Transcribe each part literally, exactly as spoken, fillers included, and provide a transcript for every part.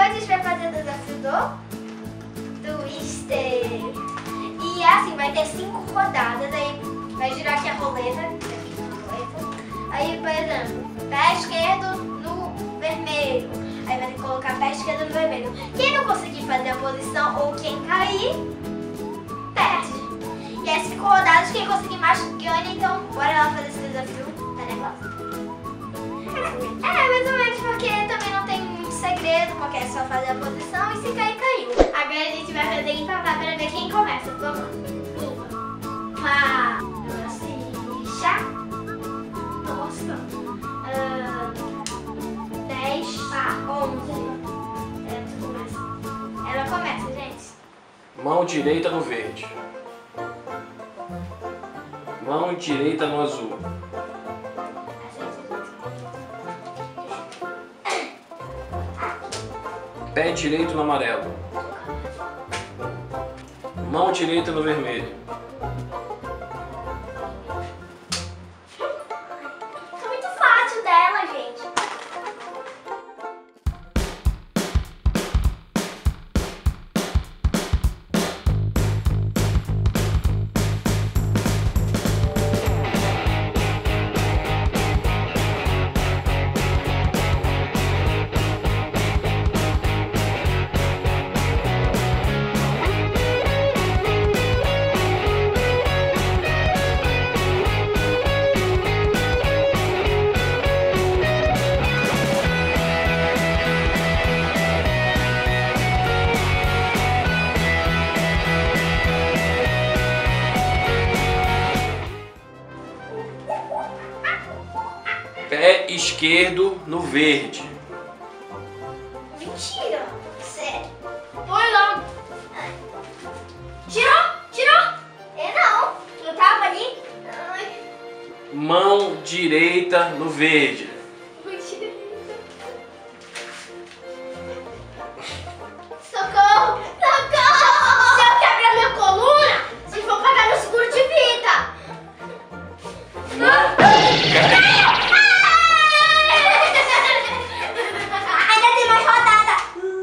a gente vai fazer o desafio do Twister. E assim, vai ter cinco rodadas, aí vai girar aqui a roleta. Aí, por exemplo, pé esquerdo no vermelho. Aí vai ter que colocar pé esquerdo no vermelho. Quem não conseguir fazer a posição ou quem cair, perde. E as cinco rodadas, quem conseguir mais ganha. Então, bora lá fazer esse desafio. Tá nervosa? É, mais ou menos, porque também não tem muito segredo, porque é só fazer a posição e se cair, caiu. Agora a gente vai fazer empatar para ver quem começa. Vamos lá. Uma, uma ficha. Nossa. Uh, dez, pá, onze. É, tu começa. Ela começa, gente. Mão direita no verde. Mão direita no azul. Pé direito no amarelo. Mão direita no vermelho. Tá muito fácil dela, gente. Pé esquerdo no verde. Mentira. Sério. Põe logo. Tirou? Tirou? Eu não. Eu tava ali. Ai. Mão direita no verde. Mentira. Socorro. Socorro. Se eu quebrar minha coluna, vocês vão pagar meu seguro de vida. Mão... Ainda tem mais rodada.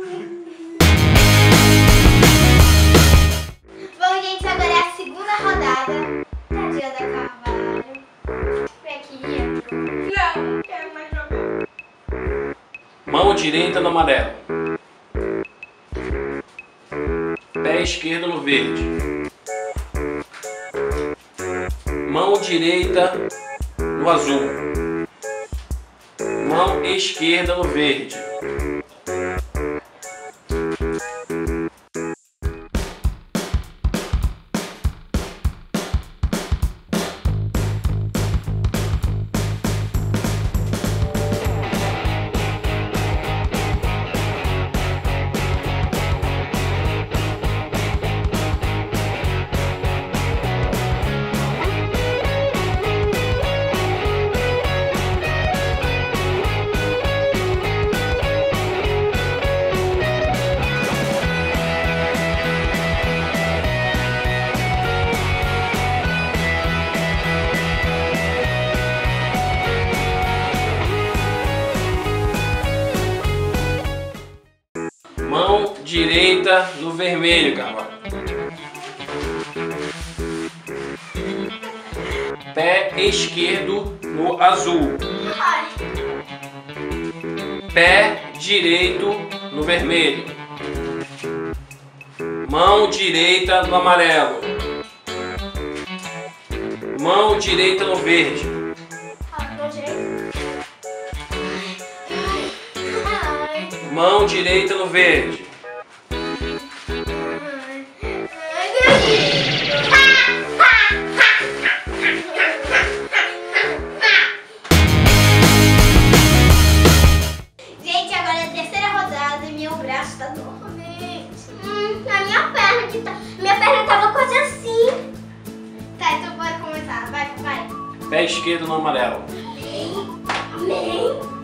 Bom, gente, agora é a segunda rodada. Tadinha da Carvalho. Vem aqui. Não, não quero mais jogar. Mão direita no amarelo. Pé esquerdo no verde. Mão direita no azul. Mão esquerda no verde. Mão direita no vermelho, Carvalho. Pé esquerdo no azul. Ai. Pé direito no vermelho. Mão direita no amarelo. Mão direita no verde. Mão direita no verde. Gente, agora é a terceira rodada e meu braço tá dormente. Hum, a minha perna que tá. Minha perna tava quase assim. Tá, então bora começar. Vai, vai. Pé esquerdo no amarelo. Amém. Amém.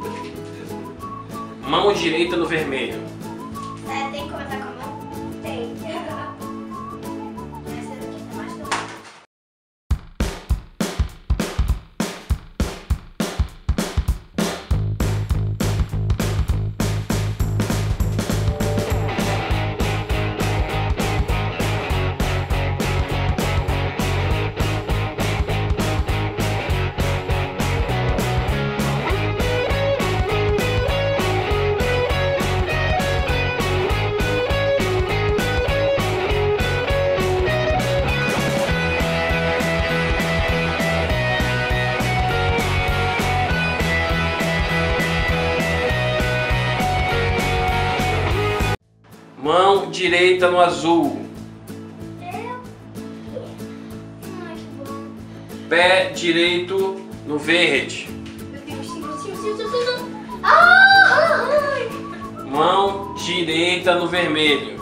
Mão direita no vermelho. É, tem que começar com a mão? Tem. Essa daqui tá mais doida. Mão direita no azul. Eu. Ai, que bom. Pé direito no verde. Meu Deus, sim, sim, sim, sim, sim. Ah, ai. Mão direita no vermelho.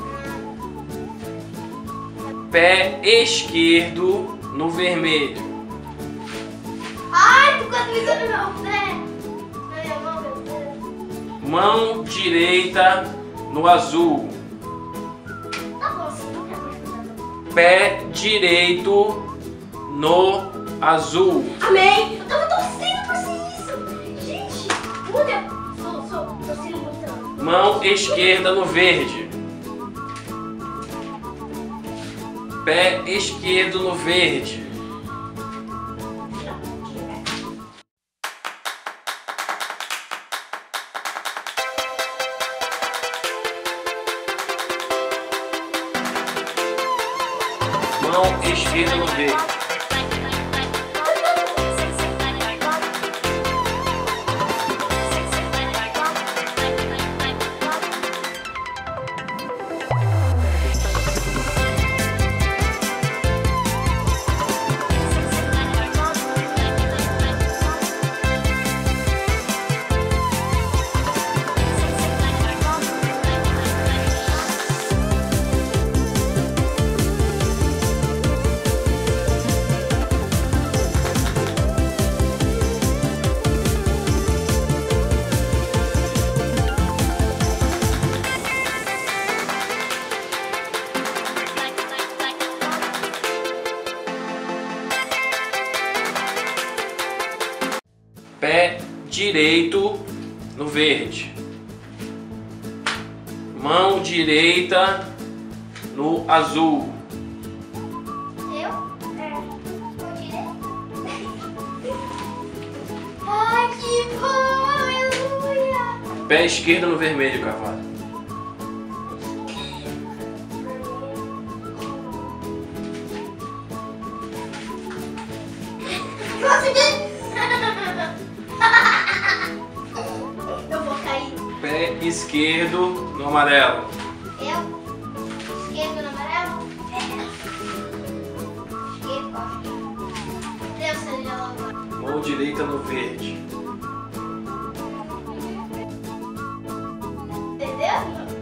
Pé esquerdo no vermelho. Ai, tu quase pisou no meu pé. Na minha mão, meu Deus. Mão direita no azul. Tá bom, sim, não quero mais pisar. Pé direito no azul. Amém! Eu tava torcendo pra ser isso! Gente, muda! Sou, sou, torcendo muito. Mão esquerda no verde. Pé esquerdo no verde. Mão esquerda no verde. Pé direito no verde. Mão direita no azul. Eu? É. Eu tirei. Ai, que bom! Aleluia! Pé esquerdo no vermelho, cavalo. Consegui! Eu vou cair. Pé esquerdo no amarelo. Eu? Esquerdo no amarelo? Esquerdo, ó. Deus seja louvado. Mão direita no verde. Entendeu?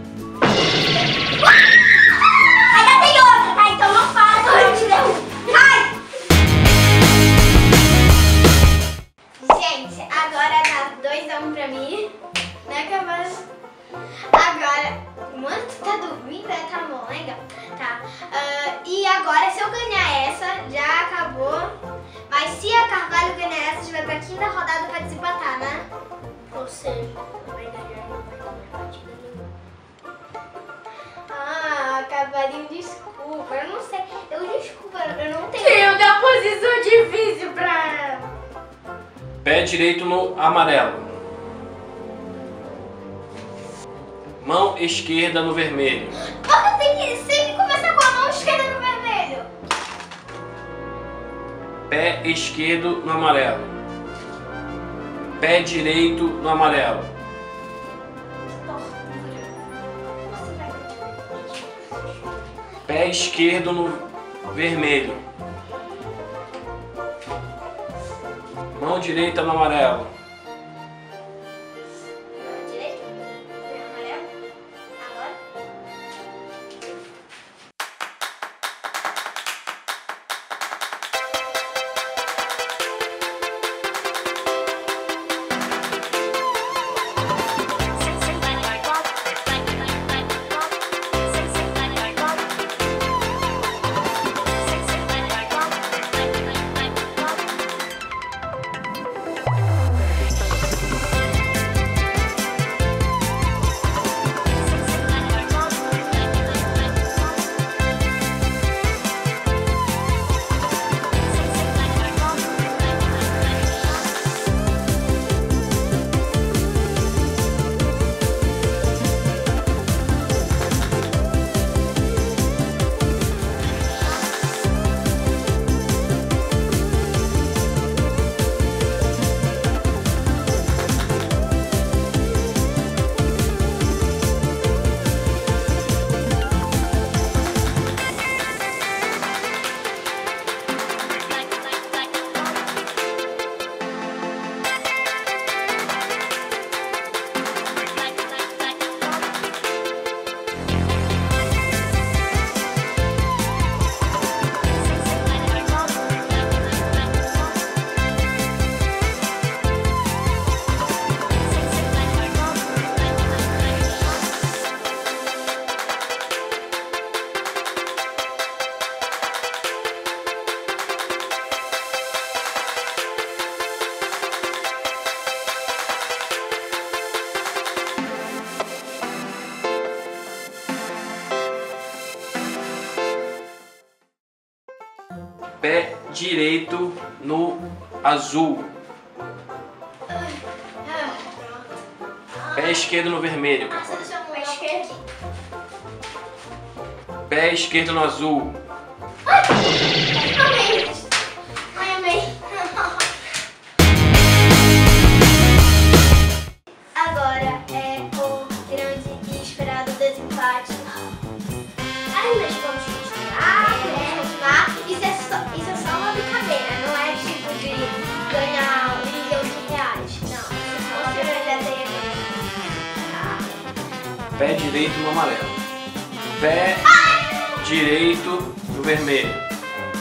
Ainda tem outra, tá? Então não faz. Eu te derrubo. Ai! Gente, agora tá dois a um pra mim. Né, cavalo? Agora, mano, tu tá dormindo? É, tá bom, legal. Tá. Ah, e agora, se eu ganhar essa, já acabou. Mas se a Carvalho ganhar essa, a gente vai pra quinta rodada pra desempatar, né? Ou seja, vai ganhar e não vai ganhar partida nenhuma. Ah, Cavalinho, desculpa. Eu não sei. Eu desculpa, eu não tenho. Eu dá posição difícil pra ela. Pé direito no amarelo. Mão esquerda no vermelho. Porque tem que sempre começar com a mão esquerda no vermelho. Pé esquerdo no amarelo. Pé direito no amarelo. Pé esquerdo no vermelho. Mão direita no amarelo. Direito? Amarelo? Agora? Pé direito no azul. Pé esquerdo no vermelho. Nossa, deixa eu pé esquerdo. Pé esquerdo no azul. Ai, amei. Ai, amei. Agora é o grande e esperado desempate. Ainda vamos continuar, vamos continuar. Isso é, só, isso é só uma brincadeira, não é tipo de ganhar um milhão de reais. Não, isso é só uma brincadeira. Pé direito no amarelo. Pé direito no vermelho.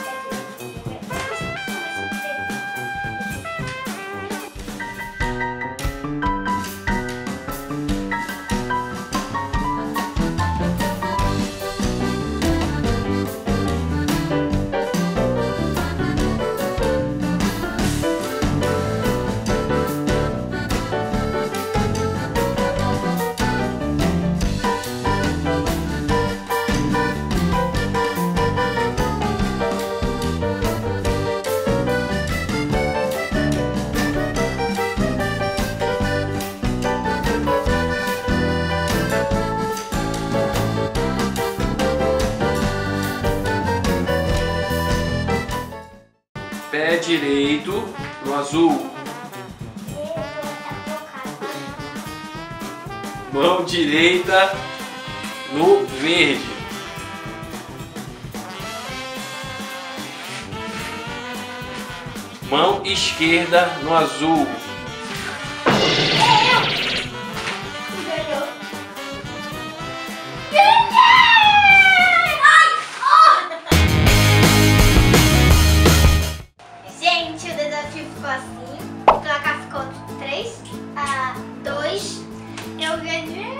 Pé direito no azul. Mão direita no verde. Mão esquerda no azul. Gente, o desafio ficou assim. O placar ficou três a dois. Eu ganhei.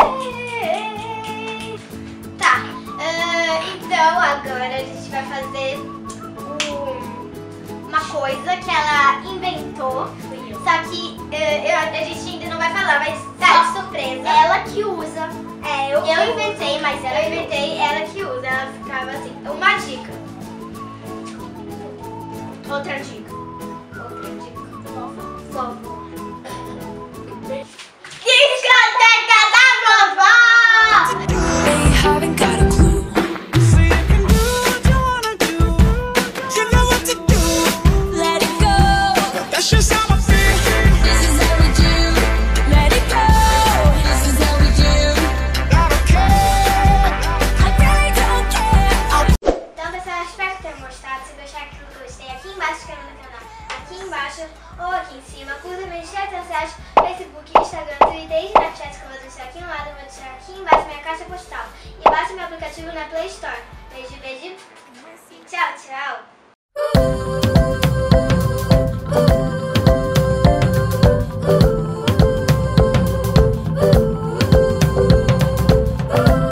Tá. Uh, então agora a gente vai fazer um, uma coisa que ela inventou. Só que uh, eu, a gente ainda não vai falar, mas tá de surpresa. Ela que usa. É, eu, eu inventei, mas ela eu inventei, ela que usa. Ela ficava assim. Uma dica. Outra dica. Outra dica. Por favor. Discoteca da vovó! They haven't got a clue. So you can do what you wanna do. You know what to do. Let it go. That's just how I feel. This is how we do. Let it go. This is how we do. I don't care. I really don't care. Então, pessoal, espero que tenham gostado. Se gostar, clique no gostei aqui embaixo, inscreva no canal aqui embaixo ou aqui em cima. Curta minhas redes sociais, Facebook, Instagram, Twitter e Snapchat, que eu vou deixar aqui no lado. Eu vou deixar aqui embaixo minha caixa postal. E baixe meu aplicativo na Play Store. Beijo, beijo. Tchau, tchau.